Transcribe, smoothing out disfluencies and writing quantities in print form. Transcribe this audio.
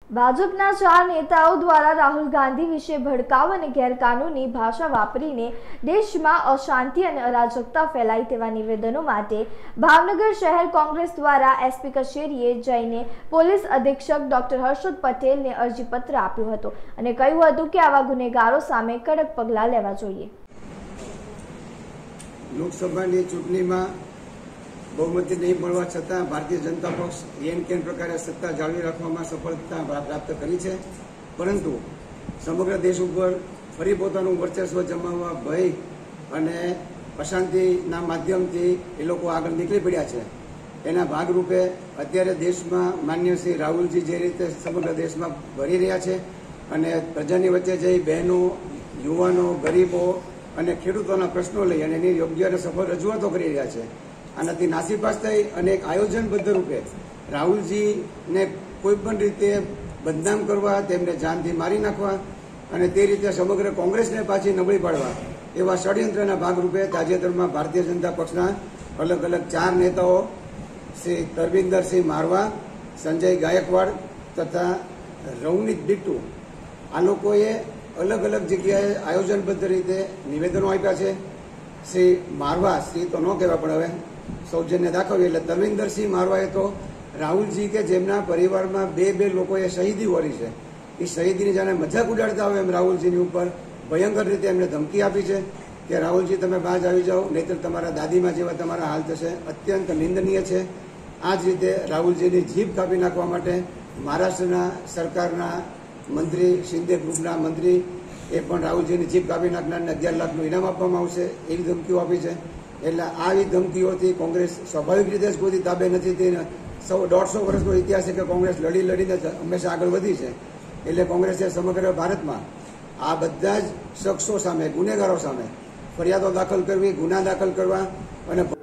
ભાજપના 4 નેતાઓ દ્વારા રાહુલ ગાંધી વિશે ભડકાઉ અને ગેરકાનૂની ભાષા વાપરીને દેશમાં અશાંતિ અને અરાજકતા ફેલાય તેવા નિવેદનો માટે ભાવનગર શહેર કોંગ્રેસ દ્વારા એસપી કચેરીએ જઈને પોલીસ અધિક્ષક ડોક્ટર હર્ષદ પટેલને અરજીપત્ર આપ્યું હતું અને કહ્યું હતું કે આવા ગુનેગારો સામે કડક પગલાં લેવા જોઈએ। લોકસભાની ચૂંટણીમાં बहुमती नहीं મળવા છતાં ભારતીય જનતા પક્ષ એન કેન પ્રકારે સત્તા જાળવી રાખવામાં સફળતા પ્રાપ્ત કરી છે, પરંતુ સમગ્ર દેશ ઉપર ફરી પોતાનું વર્ચસ્વ જમાવવા ભય અને અશાંતિના માધ્યમથી એ લોકો આગળ નીકળી પડ્યા છે। એના ભાગરૂપે અત્યારે દેશમાં માન્ય શ્રી રાહુલજી જે રીતે સમગ્ર દેશમાં ભરી રહ્યા છે અને પ્રજાની વચ્ચે જઈ બહેનો, યુવાનો, ગરીબો અને ખેડૂતોના પ્રશ્નો લઈ અને એની યોગ્ય અને સફળ રજૂઆતો કરી રહ્યા છે। આનાથી નાસીપાસ થઈ અને એક આયોજનબદ્ધ રૂપે રાહુલજીને કોઈ પણ રીતે બદનામ કરવા, તેમને જાનથી મારી નાખવા અને તે રીતે સમગ્ર કોંગ્રેસને પાછી નબળી પાડવા એવા ષડયંત્રના ભાગરૂપે તાજેતરમાં ભારતીય જનતા પક્ષના અલગ અલગ 4 નેતાઓ શ્રી તરવિંદરસિંહ મારવા, સંજય ગાયકવાડ તથા રવનીત બિટ્ટુ આ લોકોએ અલગ અલગ જગ્યાએ આયોજનબદ્ધ રીતે નિવેદનો આપ્યા છે। શ્રી મારવા, શ્રી તો ન કહેવા પણ હવે સૌજન્ય દાખવ્યું, એટલે તરવિંદરસિંહ મારવાએ તો રાહુલજી કે જેમના પરિવારમાં બે લોકોએ શહીદી વળી છે એ શહીદીની જાણે મજાક ઉડાડતા હોય એમ રાહુલજીની ઉપર ભયંકર રીતે એમને ધમકી આપી છે કે રાહુલજી તમે બહાર આવી જાઓ, નહીતર તમારા દાદીમાં જેવા તમારા હાલ થશે। અત્યંત નિંદનીય છે। આ જ રીતે રાહુલજીની જીભ કાપી નાખવા માટે મહારાષ્ટ્રના સરકારના મંત્રી, શિંદે ગ્રુપના મંત્રી એ પણ રાહુલજીની જીભ કાપી નાખનારને 11 લાખનું ઇનામ આપવામાં આવશે એવી ધમકીઓ આપી છે। એટલે આવી ધમકીઓથી કોંગ્રેસ સ્વાભાવિક રીતે જ કોઈ તાબે નથી થઈ। 150 વર્ષનો ઇતિહાસ છે કે કોંગ્રેસ લડીને હંમેશા આગળ વધી છે। એટલે કોંગ્રેસે સમગ્ર ભારતમાં આ બધા જ શખ્સો સામે, ગુનેગારો સામે ફરિયાદો દાખલ કરવી, ગુના દાખલ કરવા અને